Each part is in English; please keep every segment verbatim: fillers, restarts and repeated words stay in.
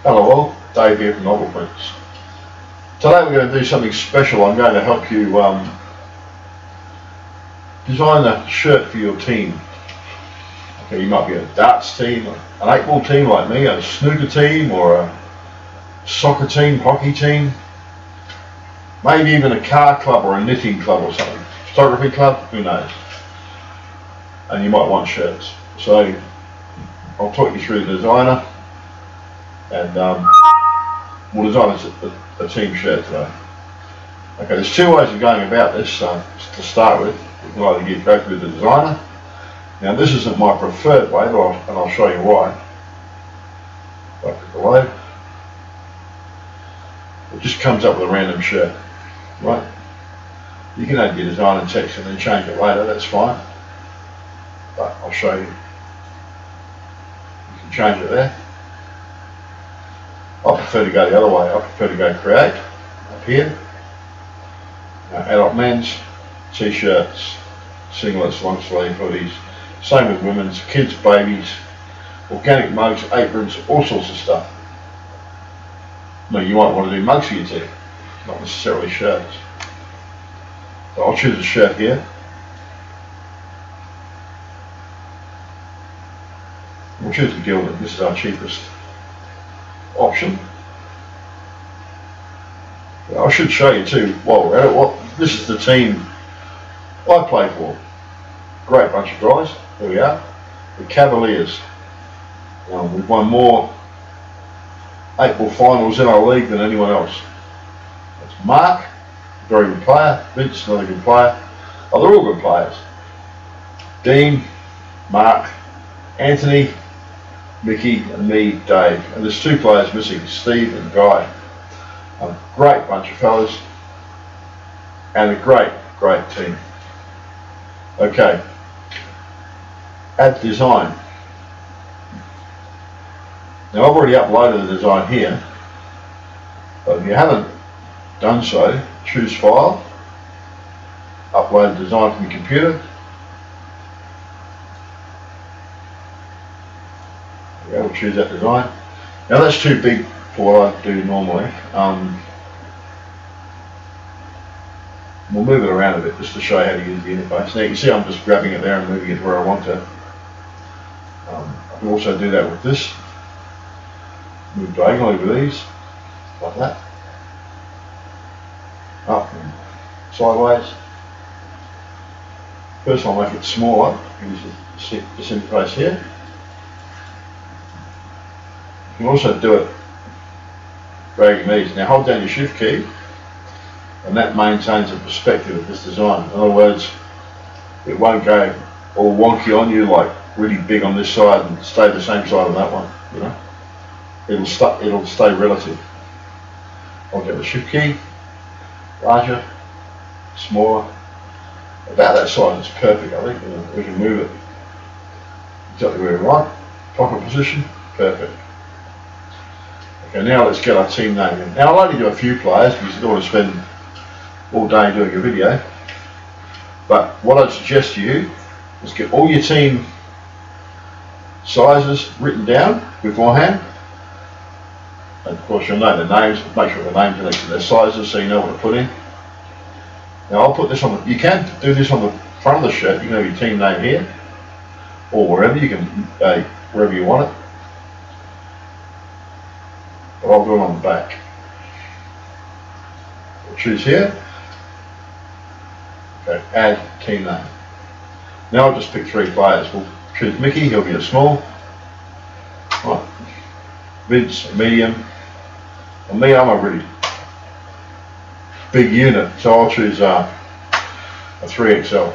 Hello all, Dave here from Novel Prints. Today we're going to do something special. I'm going to help you um, design a shirt for your team. Okay, you might be a darts team, an eight ball team like me, a snooker team, or a soccer team, hockey team, maybe even a car club or a knitting club or something, photography club, who knows. And you might want shirts. So I'll talk you through the designer, and um, we'll design a, a team shirt today. Okay, there's two ways of going about this. Uh, to start with, we can either get, go through the designer. Now this isn't my preferred way, but I'll, and I'll show you why. Like it below. It just comes up with a random shirt, right? You can add your design and text and then change it later, that's fine. But I'll show you. You can change it there. I prefer to go the other way. I prefer to go create up here. Now, adult men's, t-shirts, singlets, long sleeve, hoodies. Same with women's, kids, babies, organic mugs, aprons, all sorts of stuff. Now you might want to do mugs for your team, not necessarily shirts. So I'll choose a shirt here. We'll choose the gilded. This is our cheapest option. I should show you too while we're at it. What this is the team I play for. Great bunch of guys. There we are. The Cavaliers. Um, we've won more eight ball finals in our league than anyone else. That's Mark, very good player. Vince, another good player. Oh, they're all good players. Dean, Mark, Anthony, Mickey, and me, Dave. And there's two players missing, Steve and Guy. A great bunch of fellas and a great, great team. Okay, add design. Now I've already uploaded the design here, but if you haven't done so, choose File, upload design from your computer. Yeah, we'll choose that design. Now that's too big for what I do normally. Um, we'll move it around a bit just to show you how to use the interface. Now you can see I'm just grabbing it there and moving it to where I want to. Um, I can also do that with this. Move diagonally with these, like that. Up and sideways. First I'll make it smaller. Use this interface here. You can also do it dragging these. Now hold down your shift key and that maintains the perspective of this design. In other words, it won't go all wonky on you, like really big on this side and stay the same side on that one, you know. It'll, st it'll stay relative. I'll get the shift key, larger, smaller, about that size. It's perfect, I think. You know, we can move it exactly where we want. Pocket position, perfect. Okay, now let's get our team name in. Now I'll only do a few players because you don't want to spend all day doing a video. But what I'd suggest to you is get all your team sizes written down beforehand. And of course you'll know the names, make sure the names are next to their sizes so you know what to put in. Now I'll put this on the, you can do this on the front of the shirt. You can have your team name here or wherever, you can, uh, wherever you want it. But I'll do it on the back. We'll choose here. Okay, add team name. Now I'll just pick three players. We'll choose Mickey, he'll be a small. Right. Vince, a medium. And me, I'm a really big unit, so I'll choose uh, a three X L.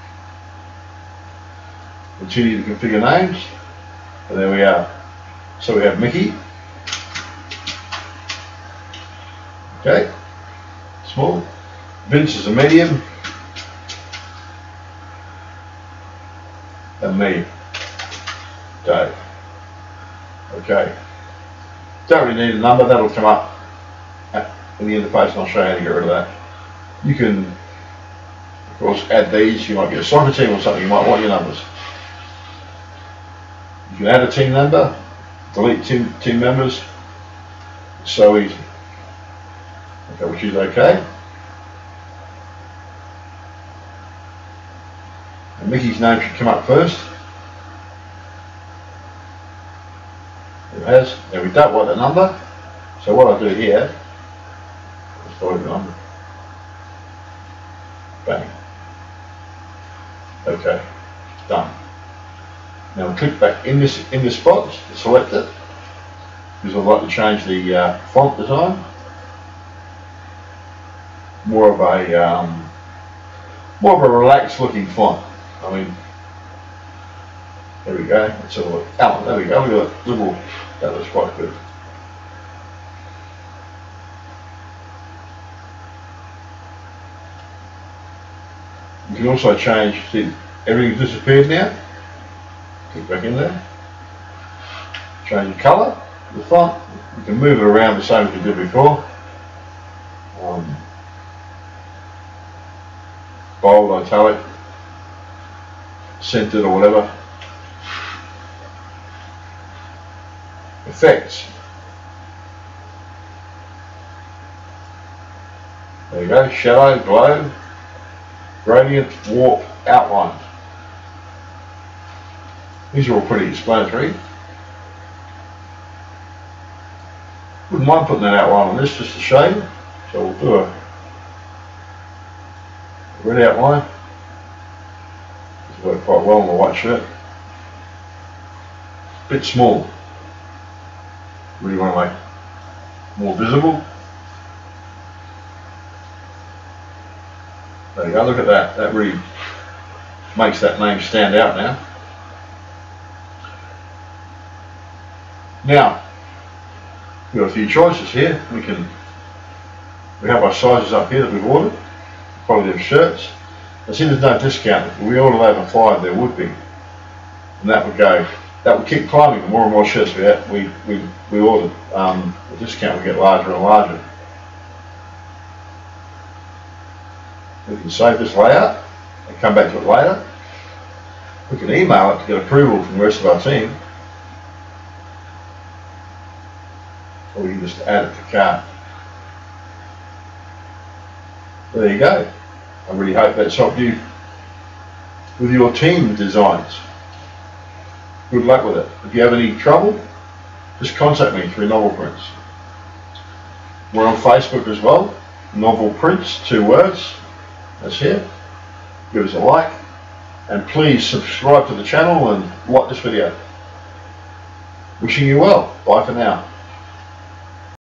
Continue to configure names. And there we are. So we have Mickey. Okay, small. Vince is a medium. And me, Dave. Okay. Don't really need a number, that'll come up in the interface and I'll show you how to get rid of that. You can, of course, add these. You might get a soccer team or something, you might want your numbers. You can add a team number, delete team, team members, So easy. Okay, we'll choose OK. And Mickey's name should come up first. It has. Now we don't want the number. So what I do here, let's find the number. Bang. Okay. Done. Now we'll click back in this in this spot to select it, because I'd like to change the uh, font design. More of a um, more of a relaxed looking font. I mean, there we go. Let's have a look. Oh, there we go. Look at that little. That looks quite good. You can also change. See, everything's disappeared now. Click back in there. Change the colour, the font. You can move it around the same as you did before. Um, bold, italic, centered, or whatever. Effects. There you go. Shadow, glow, gradient, warp, outline. These are all pretty explanatory. Wouldn't mind putting that outline on this just to show you. So we'll do a red outline. This worked quite well on the white shirt. Bit small. Really want to make it more visible. There you go, look at that. That really makes that name stand out now. Now, we've got a few choices here. We can, we have our sizes up here that we've ordered, quality of shirts. I see there's no discount. If we ordered over five, there would be. And that would go, that would keep climbing. The more and more shirts we had, we, we, we ordered, um, the discount would get larger and larger. We can save this layout and come back to it later. We can email it to get approval from the rest of our team. Or we can just add it to cart. There you go. I really hope that's helped you with your team designs. Good luck with it. If you have any trouble, just contact me through Novel Prints. We're on Facebook as well. Novel Prints, two words. That's here. Give us a like. And please subscribe to the channel and like this video. Wishing you well. Bye for now.